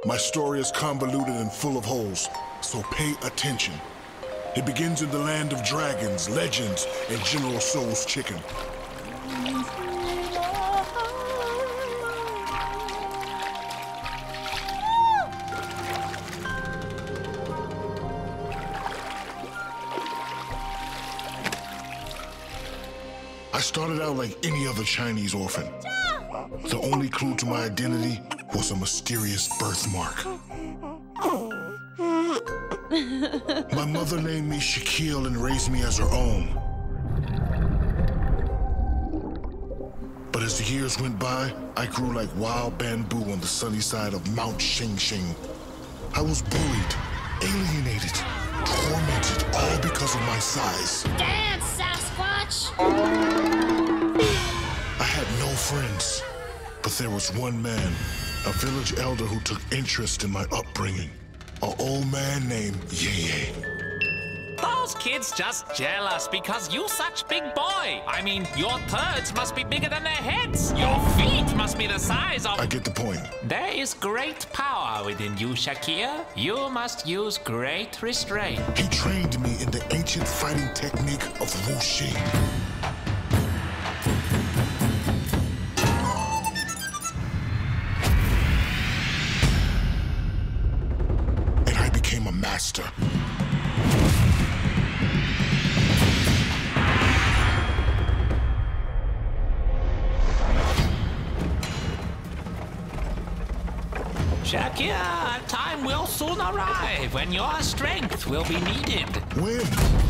My story is convoluted and full of holes, so pay attention. It begins in the land of dragons, legends, and General Soul's chicken. I started out like any other Chinese orphan. The only clue to my identity was a mysterious birthmark. My mother named me Shaquille and raised me as her own. But as the years went by, I grew like wild bamboo on the sunny side of Mount Xingxing. I was bullied, alienated, tormented, all because of my size. Dance, Sasquatch! I had no friends, but there was one man, a village elder who took interest in my upbringing. An old man named Ye. Those kids just jealous because you such big boy. I mean, your turds must be bigger than their heads. Your feet must be the size of... I get the point. There is great power within you, Shakir. You must use great restraint. He trained me in the ancient fighting technique of Wuxi. And I became a master. Shakir, a time will soon arrive when your strength will be needed. When?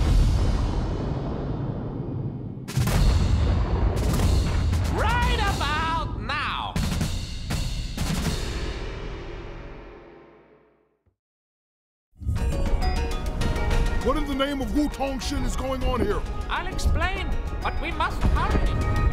Right about now. What in the name of Wu Tong Shin is going on here? I'll explain, but we must hurry.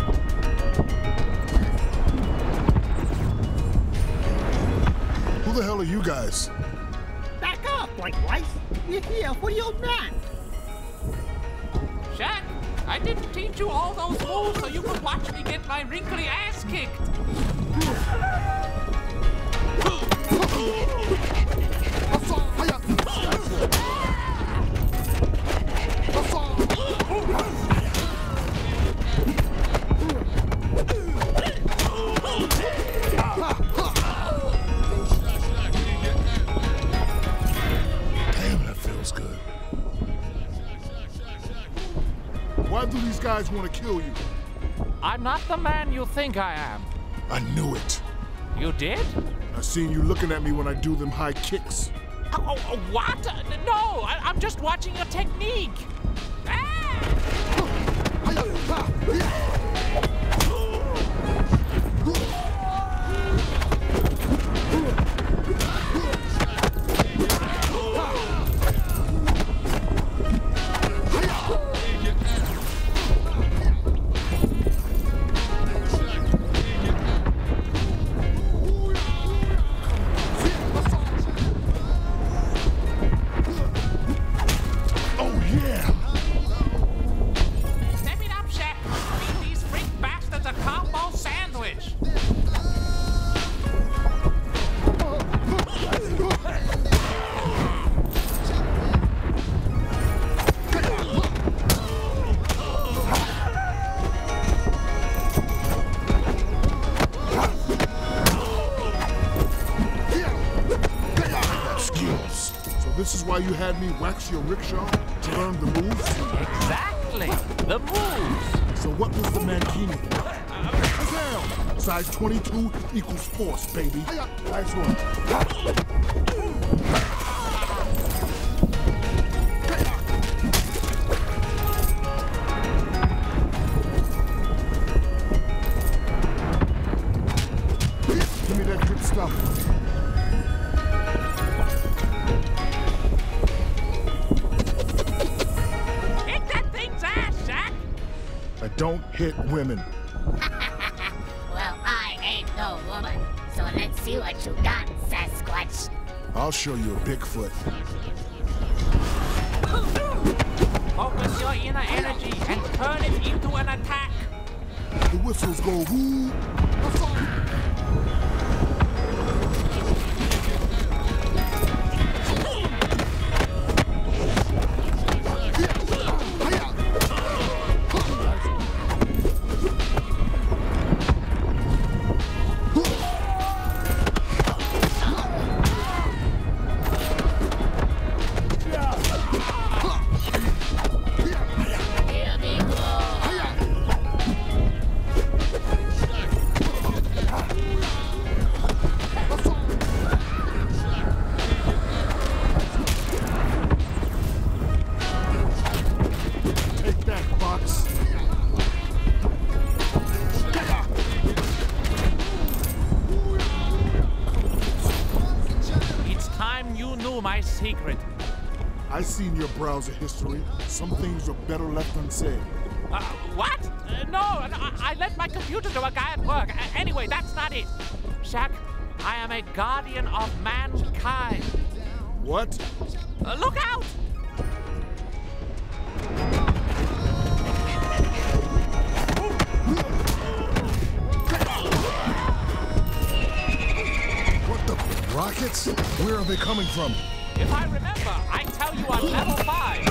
Who the hell are you guys? Back up, White Wife. We're here for your man. Shaq, I didn't teach you all those moves so you could watch me get my wrinkly ass kicked. Why do these guys want to kill you? I'm not the man you think I am. I knew it. You did? I seen you looking at me when I do them high kicks. Oh, what? No, I'm just watching your technique. This is why you had me wax your rickshaw to learn the moves? Exactly, the moves. So what was the mankini? Down. Size 22 equals force, baby. Nice one. Give me that drip stuff. I don't hit women. Well, I ain't no woman, so let's see what you got, Sasquatch. I'll show you a Bigfoot. Focus your inner energy and turn it into an attack. The whistles go whoo. knew my secret. I seen your browser history. Some things are better left unsaid. What? No, I let my computer to a guy at work. Anyway, that's not it. Shaq, I am a guardian of mankind. What? Look out! What the? Rockets? Where are they coming from? If I remember, I tell you on level 5.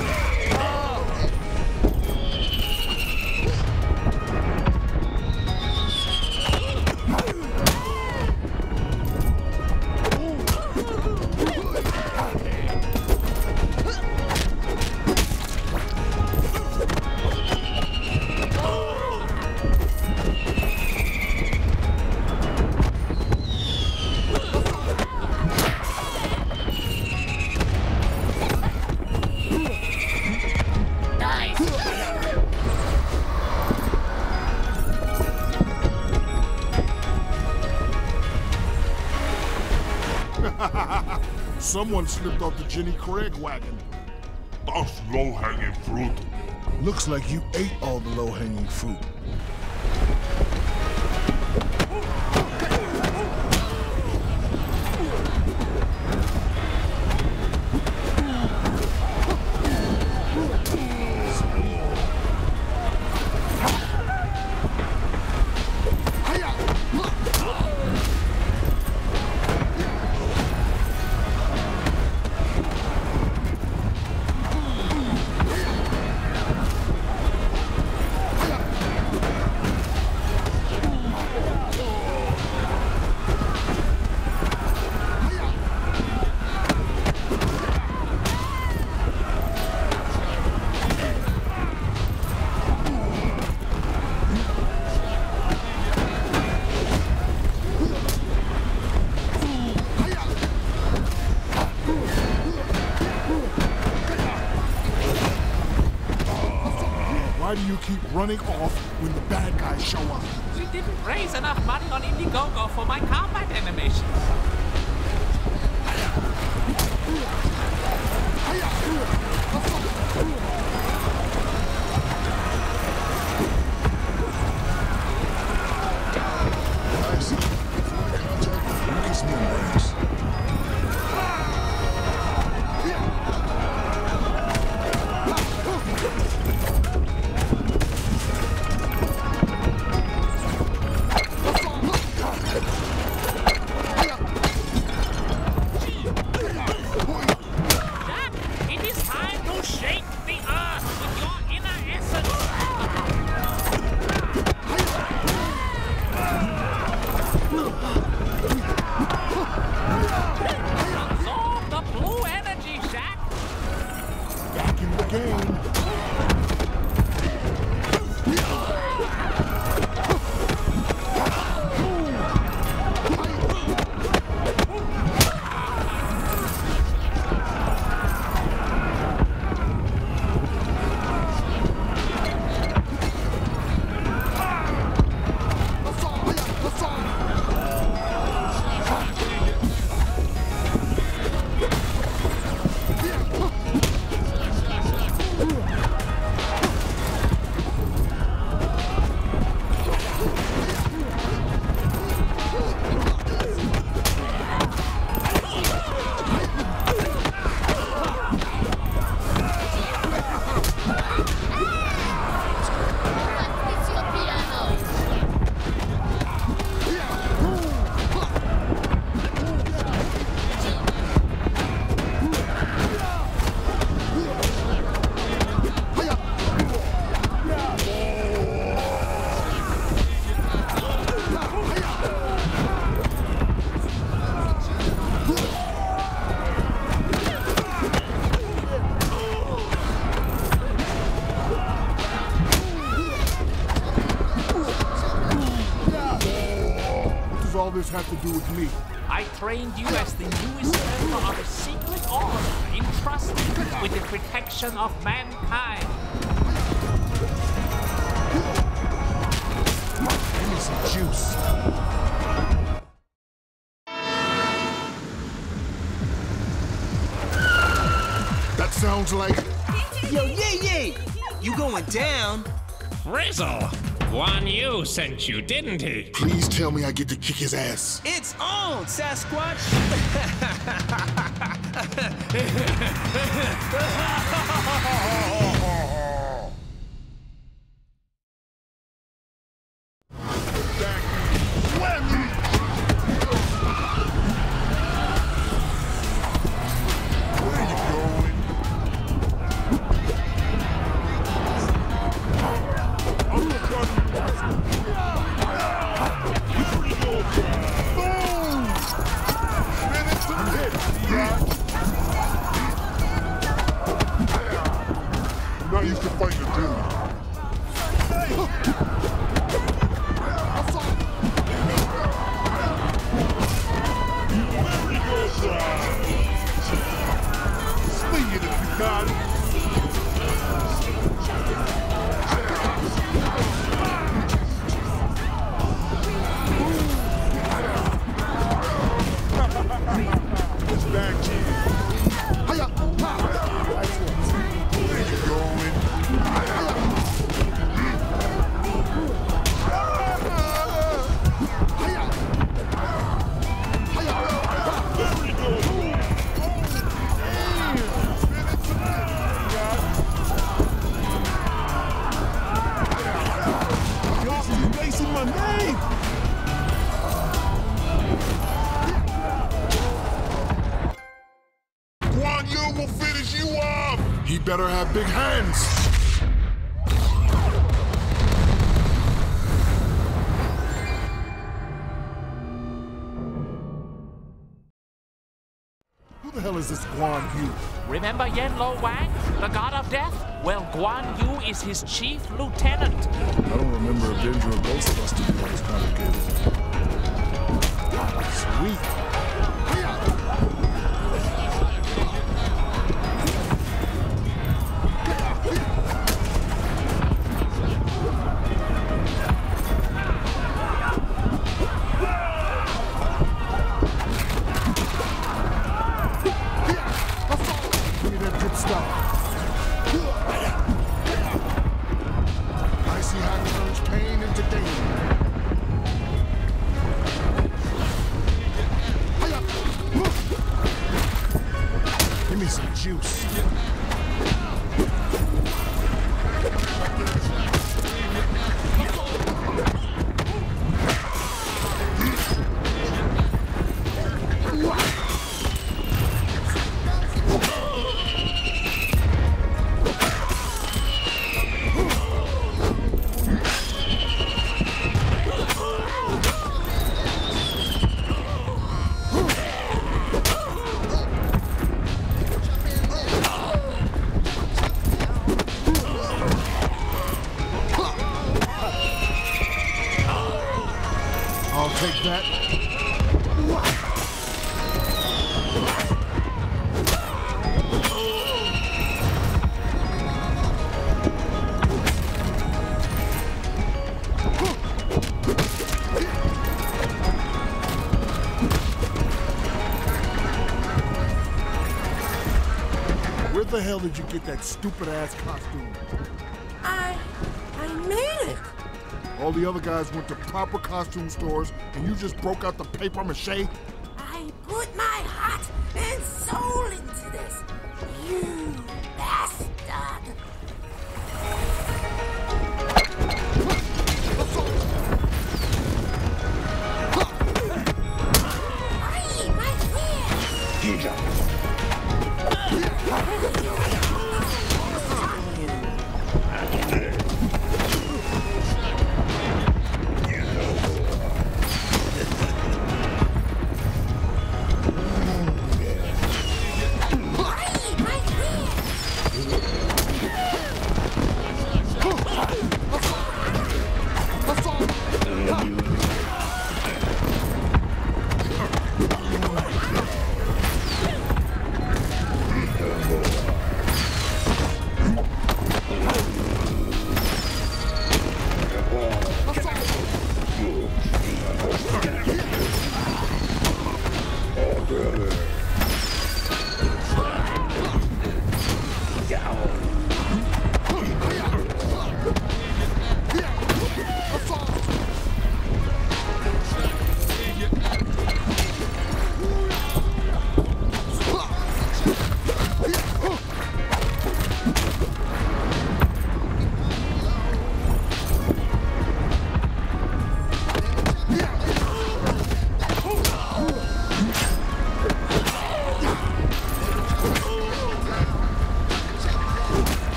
Someone slipped off the Jenny Craig wagon. That's low-hanging fruit. Looks like you ate all the low-hanging fruit. Why do you keep running off when the bad guys show up? We didn't raise enough money on Indiegogo for my combat animations. I see. Contact Lucas membranes. All this have to do with me? I trained you as the newest member of a secret order entrusted with the protection of mankind. Give me some juice. sounds like... Yo, Yay! You going down? Frizzle! Guan Yu sent you, didn't he? Please tell me I get to kick his ass. It's on, Sasquatch! Not used to fighting a dude. Swing it if you got it. It's back, kid. Hiya! Where you going? My name! Guan Yu will finish you off! He better have big hands! Who the hell is this Guan Yu? Remember Yen Lo Wang, the god of death? Well, Guan Yu is his chief lieutenant. I don't remember Avenger or Ghost of us to be this complicated. Sweet. Give me that good stuff. I see how it turns pain into danger. Give me some juice. I'll take that. Where the hell did you get that stupid ass costume? I made it. All the other guys went to proper costume stores and you just broke out the paper mache? I put my heart and soul into this. You bastard. Aye, my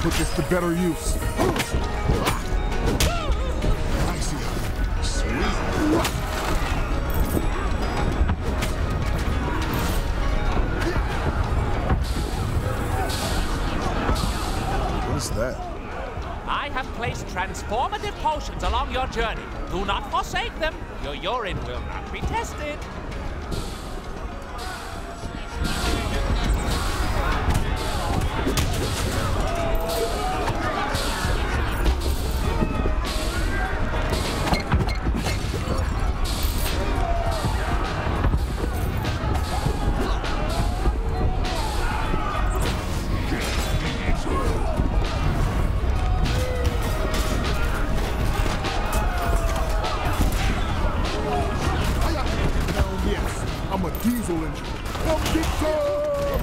put this to better use. I see. Sweet. What is that? I have placed transformative potions along your journey. Do not forsake them. Your urine will not be tested. I'm a diesel engine. Come get some!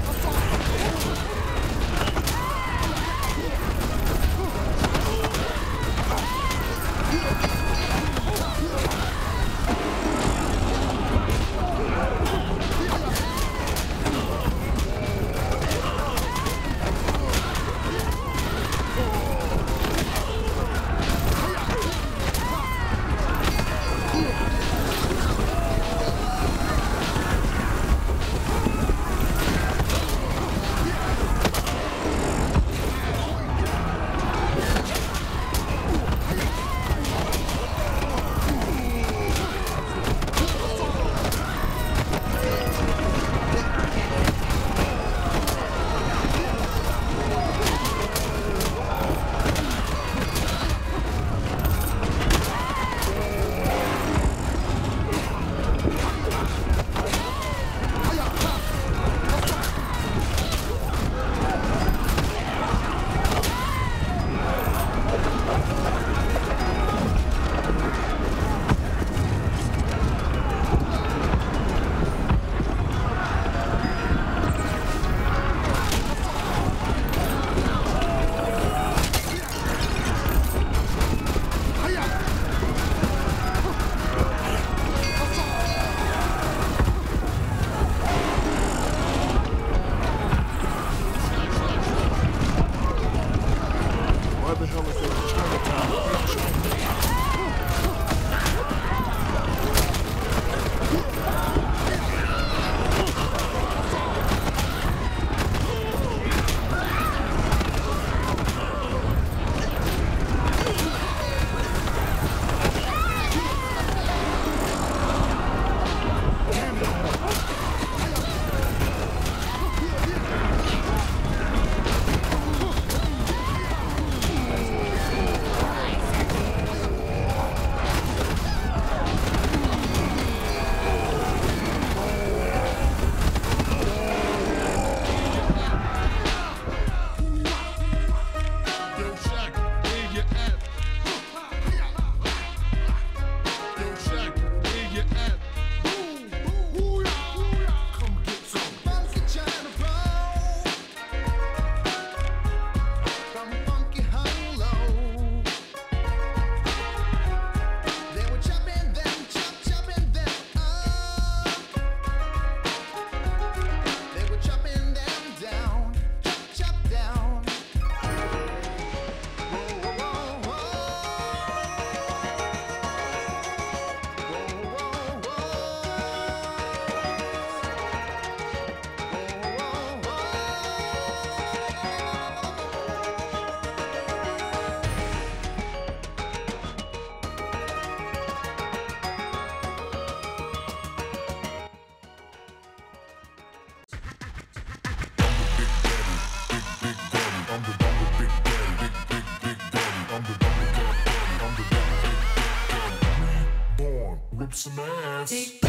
Some ass.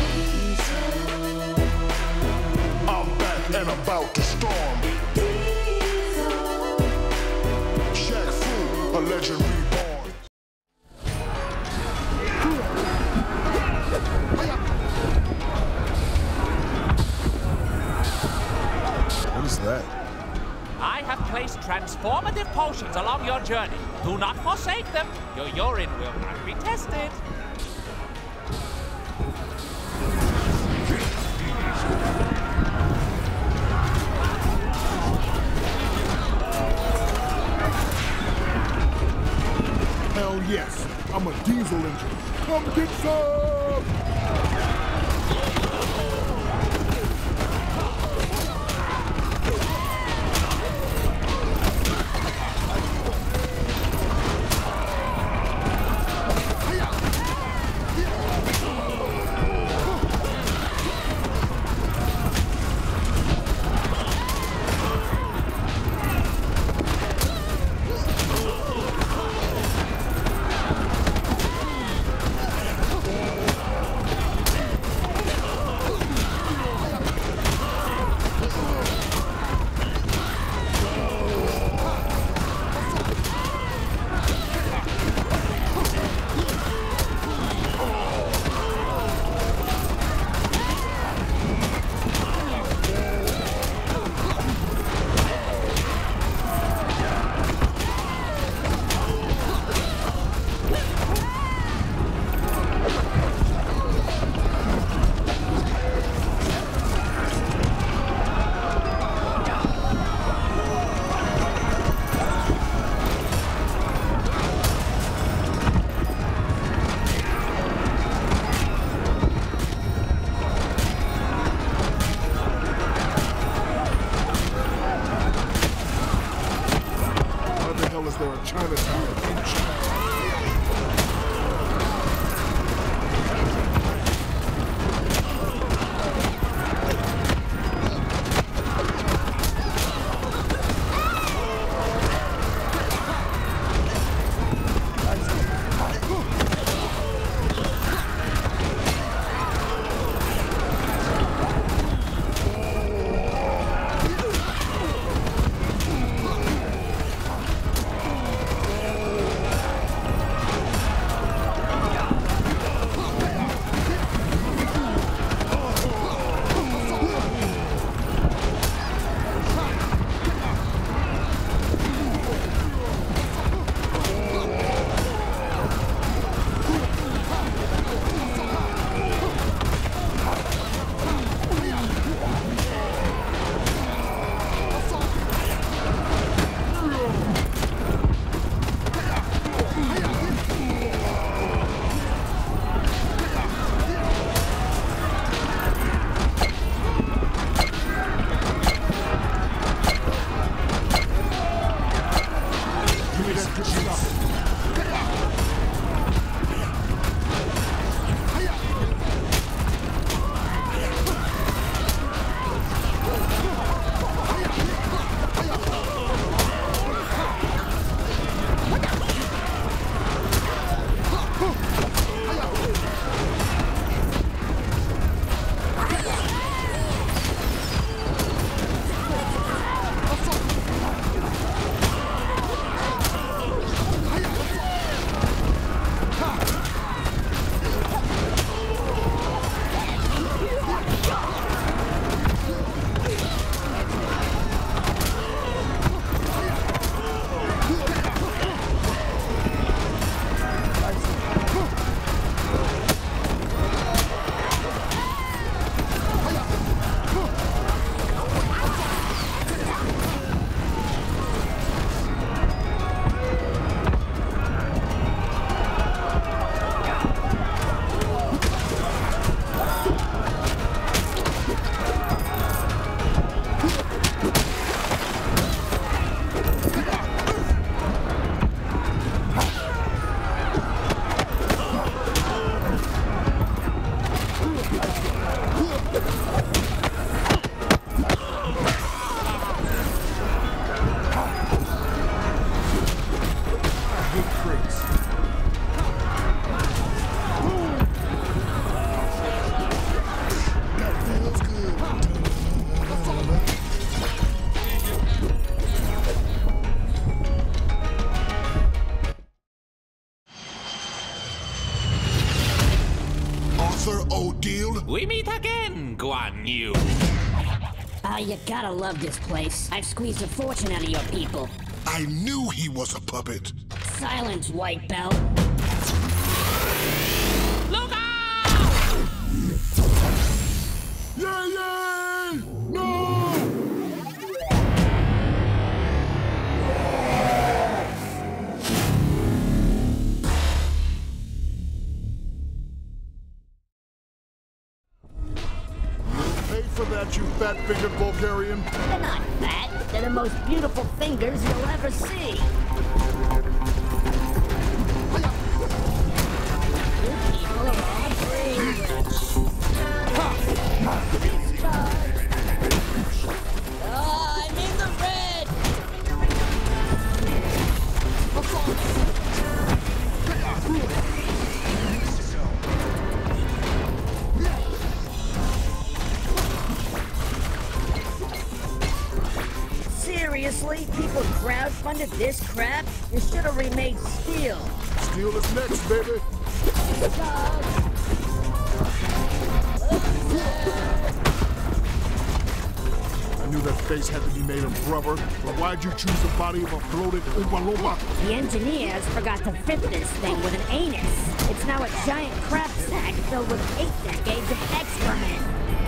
I'm back and about to storm. Shaq Fu, a legend reborn. What is that? I have placed transformative potions along your journey. Do not forsake them. Your urine will not be tested. Come get some! Is there a Chinatown in China? We meet again, Guan Yu. Oh, you gotta love this place. I've squeezed a fortune out of your people. I knew he was a puppet. Silence, white belt. Look out! Yay, yay! No! you fat-fingered Bulgarian? They're not fat. They're the most beautiful fingers you'll ever see. You people are all brainless. I'm in the red! Seriously? People crowdfunded this crap? You should have remade Steel. Steel is next, baby. I knew that face had to be made of rubber, but why'd you choose the body of a floating Oompa Loompa? The engineers forgot to fit this thing with an anus. It's now a giant crap sack filled with 8 decades of excrement.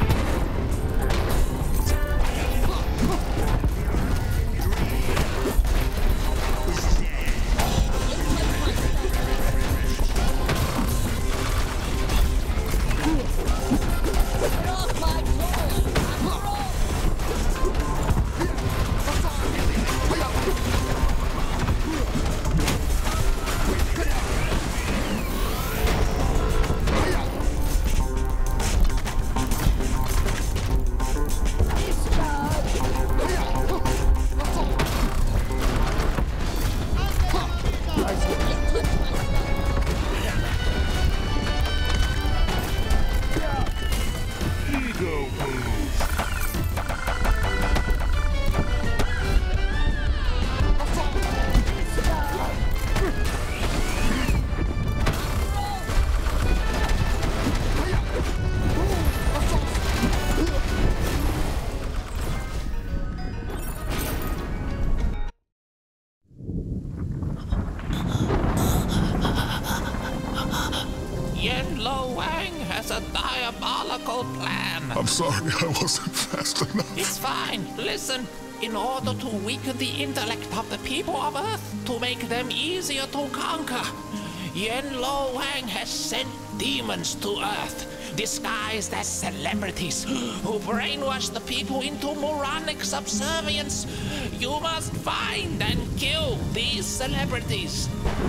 Yen Lo Wang has a diabolical plan. I'm sorry, I wasn't fast enough. It's fine. Listen. In order to weaken the intellect of the people of Earth, to make them easier to conquer, Yen Lo Wang has sent demons to Earth, disguised as celebrities, who brainwash the people into moronic subservience. You must find and kill these celebrities.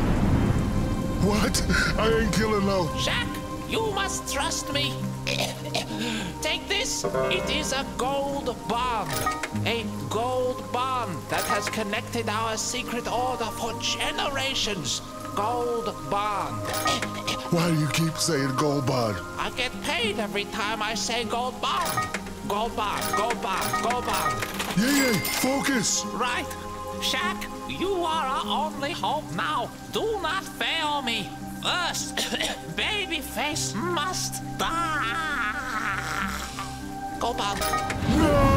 What? I ain't killing no. Shaq, you must trust me. Take this. It is a gold bond. A gold bond that has connected our secret order for generations. Gold bond. Why do you keep saying gold bond? I get paid every time I say gold bond. Gold bond, gold bond, gold bond. Yeah, focus. Right. Shaq, you are our only hope now. Do not fail me. First, Babyface must die. Gold bond. No!